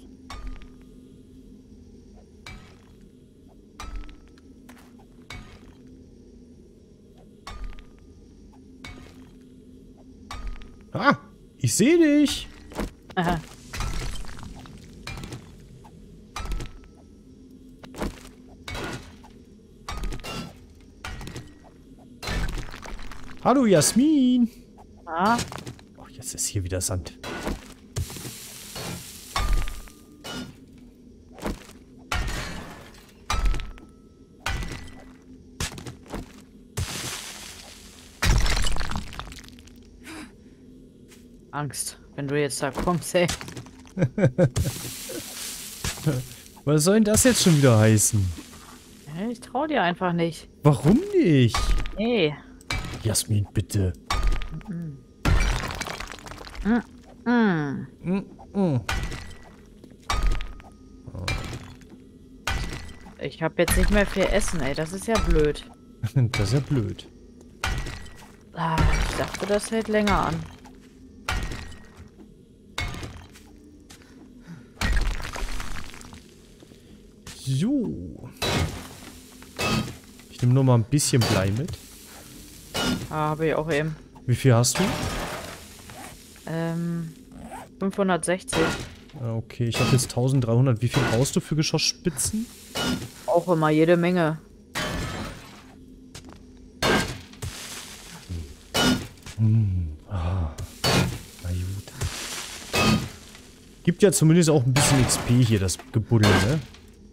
Ah, ich sehe dich. Aha. Hallo, Jasmin. Ah, Oh, jetzt ist hier wieder Sand. Angst, wenn du jetzt da kommst, ey. Was soll denn das jetzt schon wieder heißen? Ich trau dir einfach nicht. Warum nicht? Nee. Jasmin, bitte. Ich habe jetzt nicht mehr viel Essen, ey. Das ist ja blöd. Das ist ja blöd. Ah, ich dachte, das hält länger an. So. Ich nehme nur mal ein bisschen Blei mit. Ah, habe ich auch eben. Wie viel hast du? 560. Ah, okay, ich habe jetzt 1300. Wie viel brauchst du für Geschossspitzen? Auch immer jede Menge. Na gut. Gibt ja zumindest auch ein bisschen XP hier, das Gebuddel, ne?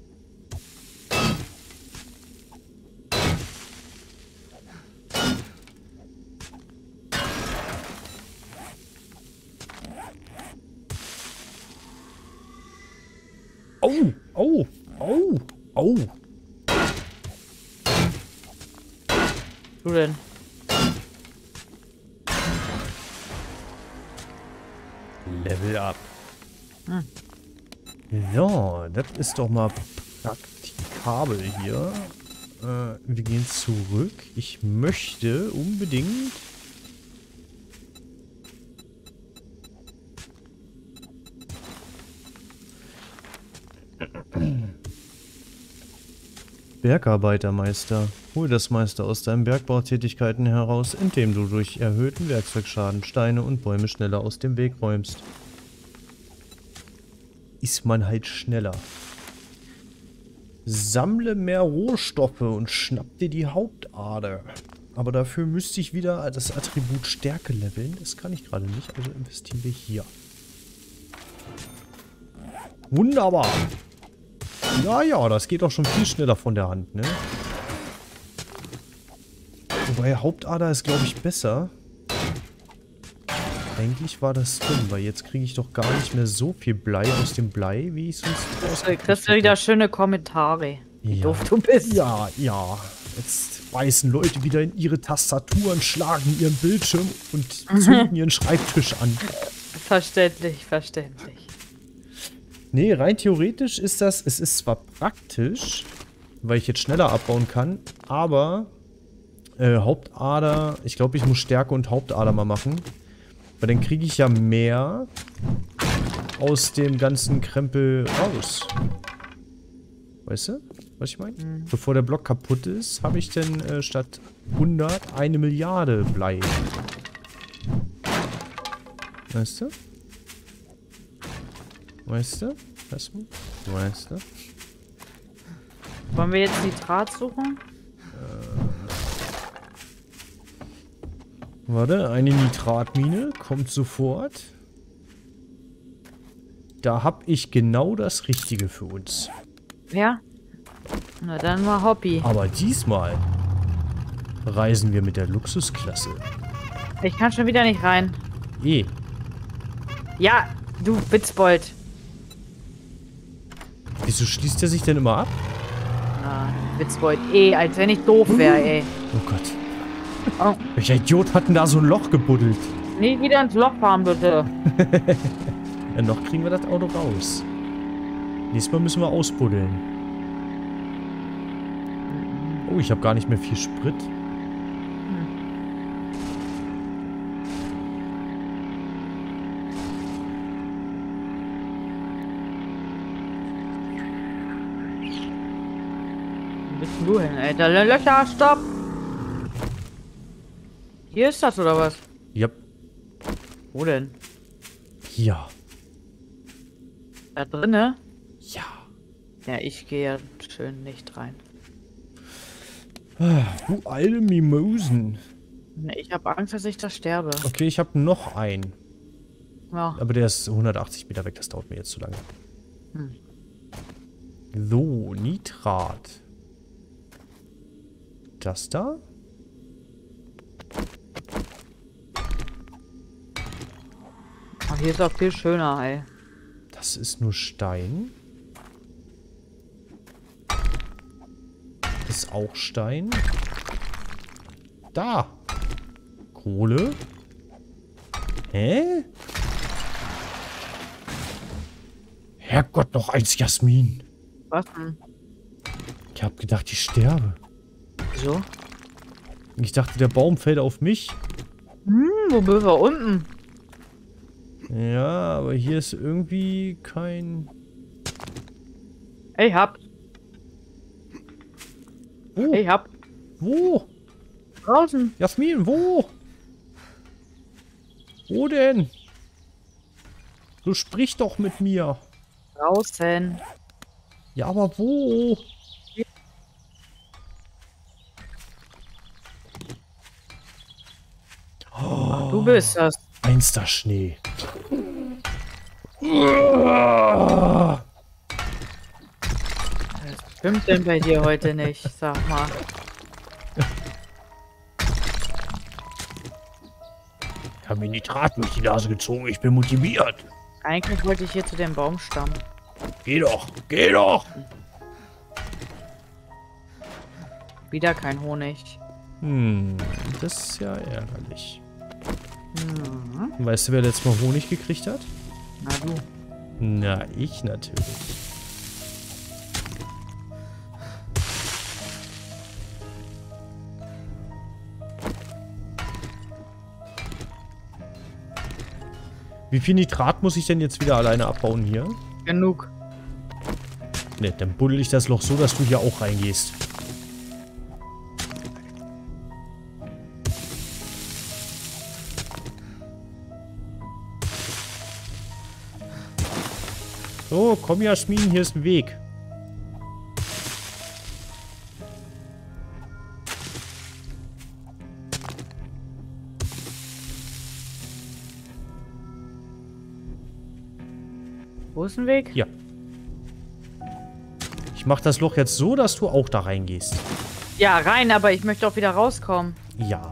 Oh, oh, oh, oh. Du denn? Level up. Ja, das ist doch mal praktikabel hier. Wir gehen zurück. Ich möchte unbedingt... Bergarbeitermeister. Hol das Meister aus deinen Bergbautätigkeiten heraus, indem du durch erhöhten Werkzeugschaden Steine und Bäume schneller aus dem Weg räumst. Ist man halt schneller. Sammle mehr Rohstoffe und schnapp dir die Hauptader. Aber dafür müsste ich wieder das Attribut Stärke leveln. Das kann ich gerade nicht, also investieren wir hier. Wunderbar. Ja, ja, das geht auch schon viel schneller von der Hand, ne? Wobei Hauptader ist, glaube ich, besser. Eigentlich war das dumm, weil jetzt kriege ich doch gar nicht mehr so viel Blei aus dem Blei, wie ich sonst Du kriegst wieder schöne Kommentare. Wie Ja. doof du bist. Ja, ja. Jetzt beißen Leute wieder in ihre Tastaturen, schlagen ihren Bildschirm und zünden ihren Schreibtisch an. Verständlich, verständlich. Nee, rein theoretisch ist das, es ist zwar praktisch, weil ich jetzt schneller abbauen kann, aber Hauptader, ich glaube, ich muss Stärke und Hauptader mal machen. Weil dann kriege ich ja mehr aus dem ganzen Krempel raus. Weißt du, was ich meine? Mhm. Bevor der Block kaputt ist, habe ich dann statt 100 eine Milliarde Blei. Weißt du? Weißt du? Weißt du? Wollen wir jetzt Nitrat suchen? Warte, eine Nitratmine kommt sofort. Da habe ich genau das Richtige für uns. Ja? Na dann mal Hobby. Aber diesmal reisen wir mit der Luxusklasse. Ich kann schon wieder nicht rein. Ja, du Witzbold. Wieso schließt er sich denn immer ab? Na, Witzbold, als wenn ich doof wäre, ey. Oh Gott. Oh, Welcher Idiot hat denn da so ein Loch gebuddelt? nicht wieder ins Loch fahren, bitte. Ja, noch kriegen wir das Auto raus. Nächstes Mal müssen wir ausbuddeln. Oh, ich habe gar nicht mehr viel Sprit. Wo bist denn du hin, Alter? Löcher, stopp! Hier ist das, oder was? Ja. Wo denn? Ja. Da drinne? Ja. Ja, ich gehe ja schön nicht rein. Du alte Mimosen. Ich habe Angst, dass ich da sterbe. Okay, ich habe noch einen. Ja. Aber der ist 180 Meter weg, das dauert mir jetzt zu lange. Hm. So, Nitrat. Das da? Ach, hier ist auch viel schöner, ey. Das ist nur Stein. Ist auch Stein. Da. Kohle. Hä? Herrgott, noch eins, Jasmin. Was denn? Ich hab gedacht, ich sterbe. Wieso? Ich dachte, der Baum fällt auf mich. Wo bist du? Unten. Ja, aber hier ist irgendwie kein... Ich hab. Wo? Ich hab. Wo? Draußen. Jasmin, wo? Wo denn? Du sprich doch mit mir. Draußen. Ja, aber wo? Ach, du bist das. Einster Schnee. Was stimmt denn bei dir heute nicht? Sag mal. Ich habe mir Nitrat durch die Nase gezogen. Ich bin motiviert. Eigentlich wollte ich hier zu dem Baumstamm. Geh doch, geh doch. Wieder kein Honig. Das ist ja ärgerlich. Mhm. Weißt du, wer letztes Mal Honig gekriegt hat? Na du. Na, ich natürlich. Wie viel Nitrat muss ich denn jetzt wieder alleine abbauen hier? Genug. Ne, dann buddel ich das Loch so, dass du hier auch reingehst. So, komm Jasmin, hier ist ein Weg. Wo ist ein Weg? Ja. Ich mach das Loch jetzt so, dass du auch da reingehst. Ja, rein, aber ich möchte auch wieder rauskommen. Ja.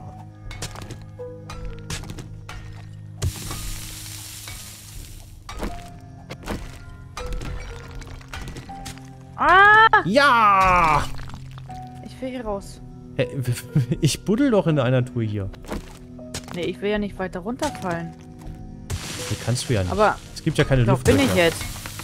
Ah! Ja! Ich will hier raus. Hä, ich buddel doch in einer Tour hier. Nee, ich will ja nicht weiter runterfallen. Hier kannst du ja nicht. Aber Es gibt ja keine doch Luft. bin ich jetzt.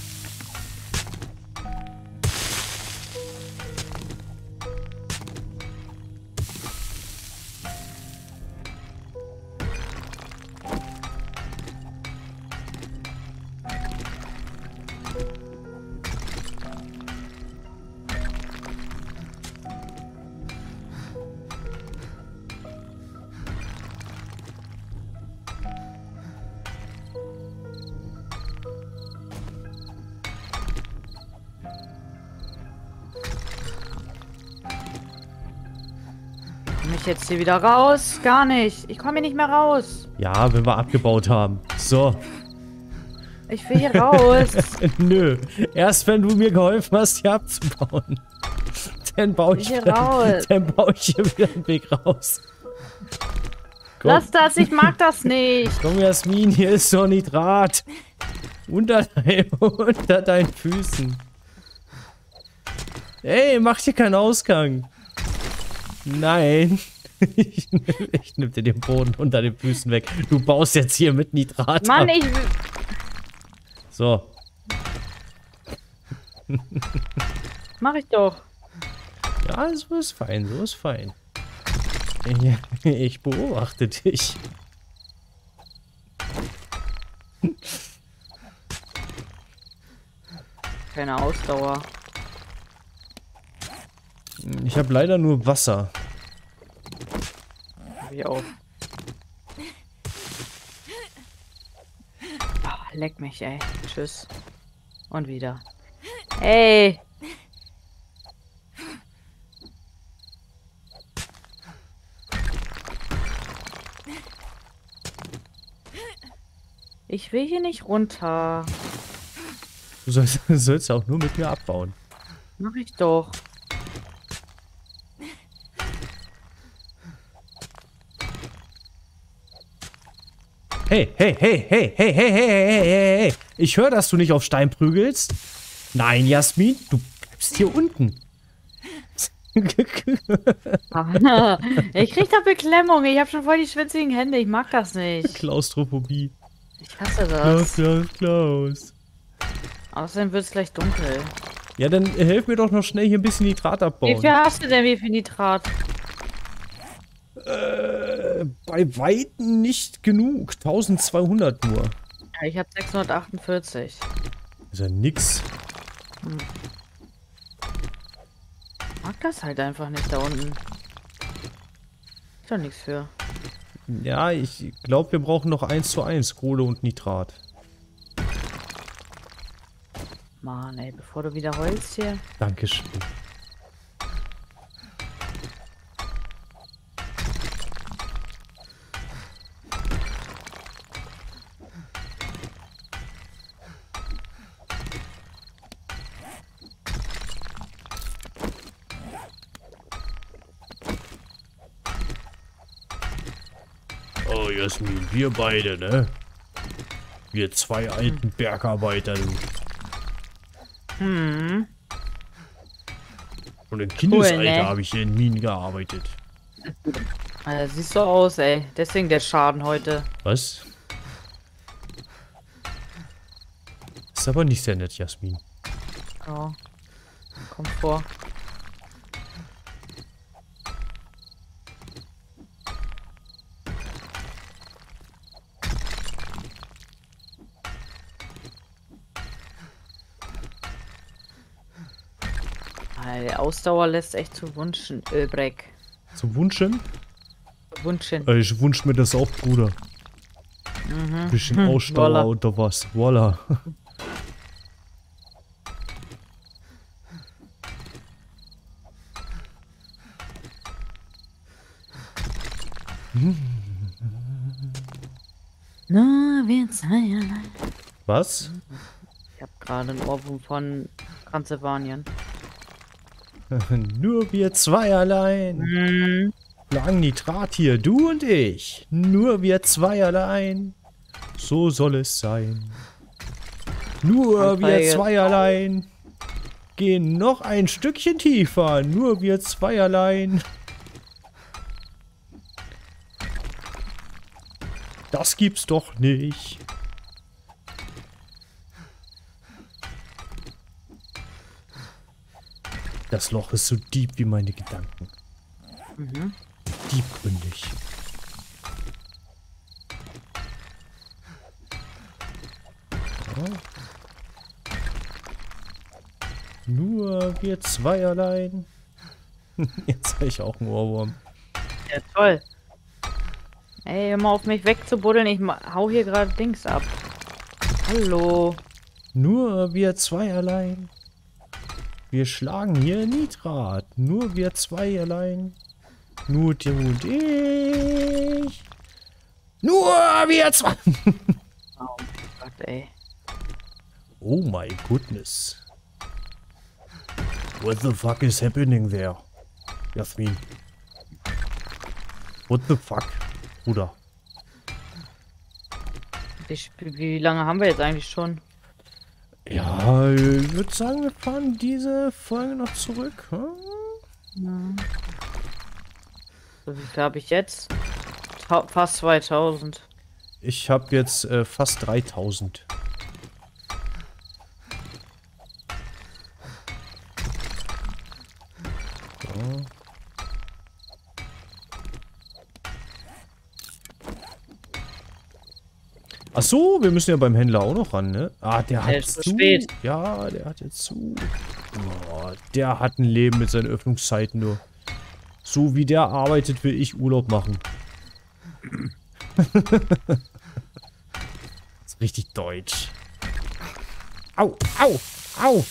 Komm ich jetzt hier wieder raus? Gar nicht. Ich komme hier nicht mehr raus. Ja, wenn wir abgebaut haben. So. Ich will hier raus. Nö. Erst wenn du mir geholfen hast, hier abzubauen. Dann baue ich, Hier raus. dann baue ich hier wieder einen Weg raus. Komm, Lass das, ich mag das nicht. komm Jasmin, hier ist doch Nitrat. Unter deinen Füßen. Ey, mach hier keinen Ausgang. Nein. Ich nehm dir den Boden unter den Füßen weg. Du baust jetzt hier mit Nitrat Mann, ab. ich... So. Mach ich doch. Ja, so ist fein, so ist fein. Ich beobachte dich. Keine Ausdauer. Ich habe leider nur Wasser. Hab ich auch. Ah, leck mich, ey. Tschüss. Und wieder. Ey! Ich will hier nicht runter. Du sollst auch nur mit mir abbauen. Mach ich doch. Hey, hey, hey, hey, hey, hey, hey, hey, hey, hey. Ich höre, dass du nicht auf Stein prügelst. Nein, Jasmin, du bleibst hier unten. Ich krieg da Beklemmung. Ich habe schon voll die schwitzigen Hände. Ich mag das nicht. Klaustrophobie. Ich hasse das. Klaus. Außerdem wird es gleich dunkel. Ja, dann helf mir doch noch schnell hier ein bisschen Nitrat Wie abbauen. viel hast du denn? Wie viel Nitrat? Bei Weitem nicht genug. 1200 nur. Ja, ich habe 648. Ist ja nix. Ich mag das halt einfach nicht da unten. Ist doch nichts für. Ja, ich glaube, wir brauchen noch 1:1 Kohle und Nitrat. Mann, ey, bevor du wieder heulst hier. Dankeschön. Oh, Jasmin, wir beide, ne? Wir zwei alten Bergarbeiter, du. Hm. Und im Kindesalter Cool, ne? habe ich hier in Minen gearbeitet. Also, siehst so aus, ey. Deswegen der Schaden heute. Was? Ist aber nicht sehr nett, Jasmin. Ja. Kommt vor. Die Ausdauer lässt echt zu wünschen übrig. Zum Wunschen? Wünschen. Ich wünsche mir das auch, Bruder. Bisschen Ausdauer Voila. unter was. Voila. Na, wir zwei allein. Was? Ich habe gerade einen Ohrwurm von Transsilvanien. Nur wir zwei allein. Mhm. Lang Nitrat hier, du und ich. Nur wir zwei allein. So soll es sein. Nur wir Anzeige. zwei allein. Gehen noch ein Stückchen tiefer. Nur wir zwei allein. Das gibt's doch nicht. Das Loch ist so deep wie meine Gedanken. Mhm. Tiefgründig. Ja. Nur wir zwei allein. Jetzt habe ich auch einen Ohrwurm. Ja, toll. Ey, hör mal auf mich wegzubuddeln. Ich hau hier gerade Dings ab. Hallo. Nur wir zwei allein. Wir schlagen hier Nitrat. Nur wir zwei allein. Nur du und ich. Nur wir zwei. Oh Gott, ey. Oh my goodness. What the fuck is happening there? Jasmin. What the fuck? Bruder. Wie lange haben wir jetzt eigentlich schon? Ja, ich würde sagen, wir fahren diese Folge noch zurück. Hm? Ja. So, wie viel habe ich jetzt? Fast 2000. Ich habe jetzt fast 3000. So. Ach so, wir müssen ja beim Händler auch noch ran, ne? Ah, der hat ist zu zu. spät. Ja, der hat jetzt zu. Oh, der hat ein Leben mit seinen Öffnungszeiten nur. So wie der arbeitet, will ich Urlaub machen. Das ist richtig deutsch. Au, au, au.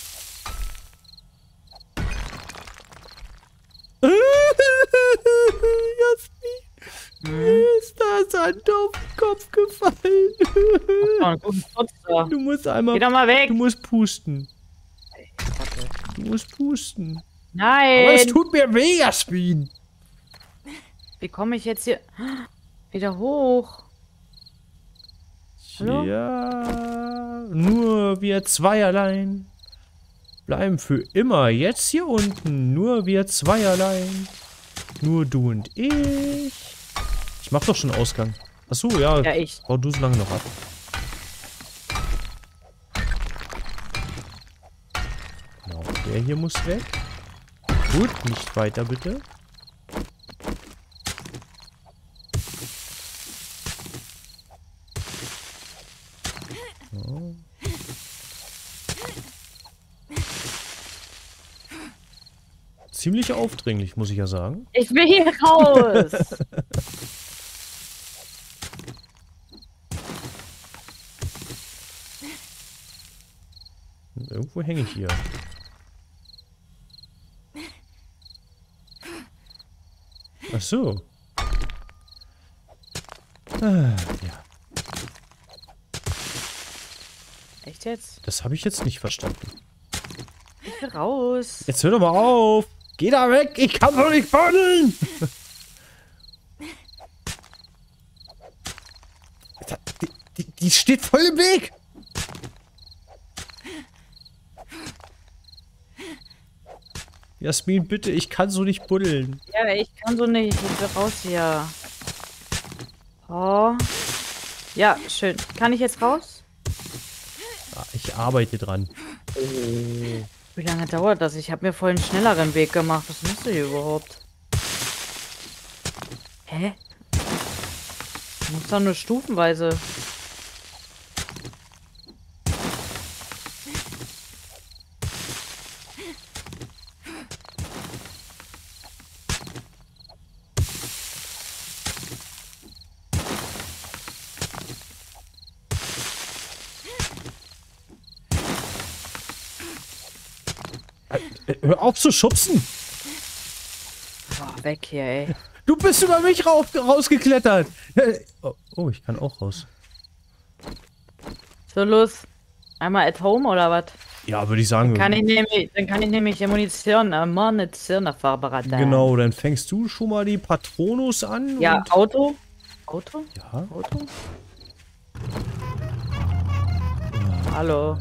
Jasmin, mir ist da Sand auf den Kopf gefallen. Oh, einen guten Putz da. Du musst einmal... Geh doch mal weg. Du musst pusten. Ey, warte. Du musst pusten. Nein. Aber es tut mir weh, Jasmin. Wie komme ich jetzt hier wieder hoch? Hallo? Ja, nur wir zwei allein bleiben für immer jetzt hier unten. Nur wir zwei allein. Nur du und ich. Ich mach doch schon Ausgang. Achso, ja. Ja, ich. Bau du so lange noch ab. Genau, der hier muss weg. Gut, nicht weiter bitte. So. Ziemlich aufdringlich, muss ich ja sagen. Ich will hier raus. Irgendwo hänge ich hier. Ach so. Ja. Echt jetzt? Das habe ich jetzt nicht verstanden. Ich will raus. Jetzt hör doch mal auf. Geh da weg. Ich kann doch nicht buddeln. Die steht voll im Weg. Jasmin, bitte. Ich kann so nicht buddeln. Ja, ich kann so nicht. Ich will raus hier. Oh. Ja, schön. Kann ich jetzt raus? Ja, ich arbeite dran. Wie lange dauert das? Ich habe mir voll einen schnelleren Weg gemacht. Was machst du hier überhaupt? Hä? Du musst doch nur stufenweise. Hör auf zu schubsen. Boah, weg hier, ey. Du bist über mich rausgeklettert. Oh, ich kann auch raus. So, los. Einmal at home oder was? Ja, würde ich sagen. Dann kann ich nämlich die Munition vorbereiten. Genau, dann fängst du schon mal die Patronus an. Ja, und Auto? Auto? ja. Auto? Hallo.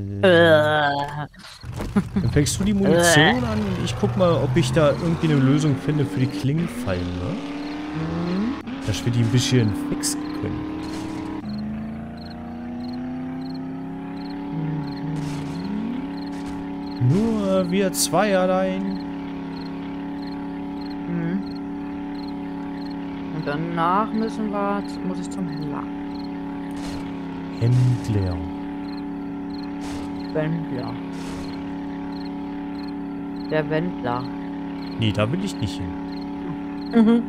Dann fängst du die Munition an und ich guck mal, ob ich da irgendwie eine Lösung finde für die Klingenfallen, ne? Dass wir die ein bisschen fixen können. Nur wir zwei allein. Mhm. Und danach muss ich zum Händler. Händler. Wendler. Der Wendler. Nee, da will ich nicht hin. Mhm.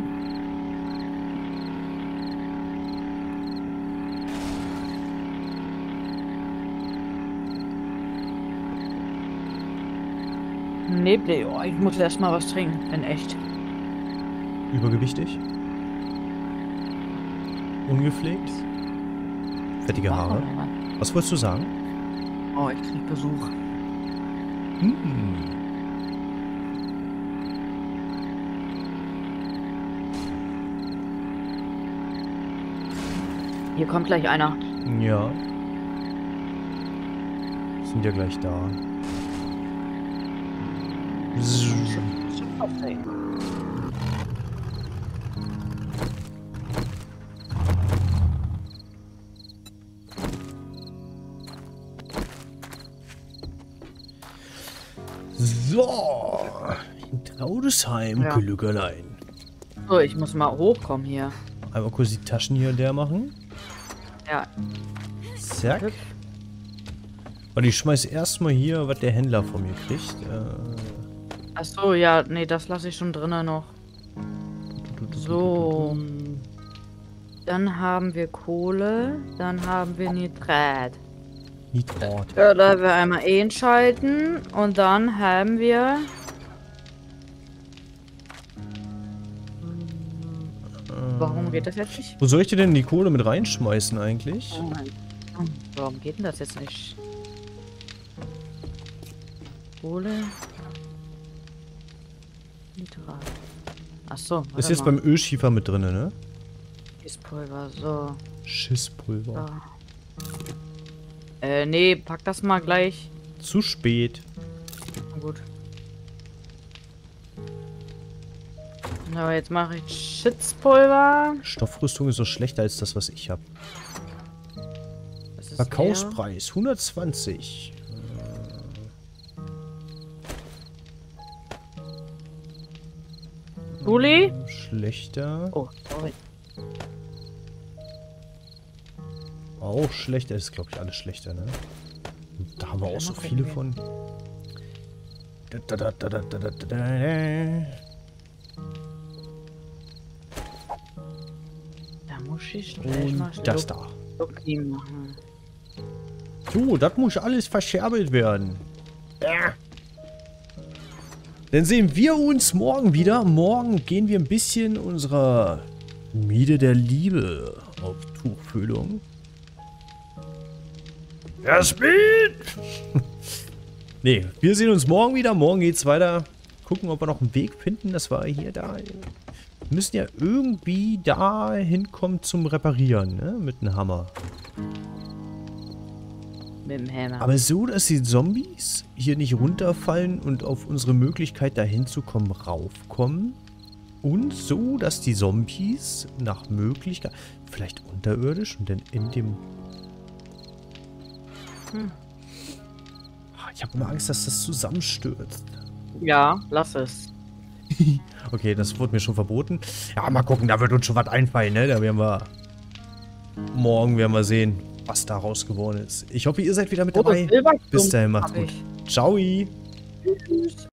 Nee, oh, ich muss erst mal was trinken. In echt. Übergewichtig? Ungepflegt? Fettige Haare? Was wolltest du sagen? Oh, ich krieg Besuch. Hm. Hier kommt gleich einer. Ja. Sind ja gleich da. Okay. So. In Traudesheim, Ja. Glückerlein. So, ich muss mal hochkommen hier. Einmal kurz die Taschen hier leer machen. Ja. Zack. Und ich schmeiß erstmal hier, was der Händler von mir kriegt. Ach so, ja, nee, das lasse ich schon drinnen noch. So. Dann haben wir Kohle, dann haben wir Nitrat. Nitrat. Ja, da wir einmal einschalten und dann haben wir warum geht das jetzt nicht? Wo soll ich dir denn die Kohle mit reinschmeißen eigentlich? Oh mein Gott. Warum geht denn das jetzt nicht? Kohle. Nitrat. Achso, Ist jetzt beim Ölschiefer mit drin, ne? Schießpulver, so. Schisspulver. Nee, pack das mal gleich. Zu spät. Gut. Aber jetzt mache ich Schützpulver. Stoffrüstung ist so schlechter als das, was ich habe. Das ist Verkaufspreis 120. Juli? Schlechter. Oh, sorry. Auch schlechter. Das ist, glaube ich, alles schlechter, ne? Da haben wir auch so viele von. Da muss ich gleich mal Und das da. Stocky machen. So, das muss alles verscherbelt werden. Ja. Dann sehen wir uns morgen wieder. Morgen gehen wir ein bisschen unserer Miete der Liebe auf Tuchfühlung. Jasmin! Nee, wir sehen uns morgen wieder. Morgen geht's weiter. Gucken, ob wir noch einen Weg finden. Das war hier da. Wir müssen ja irgendwie da hinkommen zum Reparieren, ne? Mit einem Hammer. Mit dem Hammer. Aber so, dass die Zombies hier nicht runterfallen und auf unsere Möglichkeit dahin zu kommen raufkommen. Und so, dass die Zombies nach Möglichkeit, vielleicht unterirdisch und dann in dem... Ich habe immer Angst, dass das zusammenstürzt. Ja, lass es. Okay, das wurde mir schon verboten. Ja, mal gucken, da wird uns schon was einfallen, ne? Da werden wir... Morgen werden wir sehen, was daraus geworden ist. Ich hoffe, ihr seid wieder mit dabei. Bis dahin, macht's gut. Ciao. Tschüss.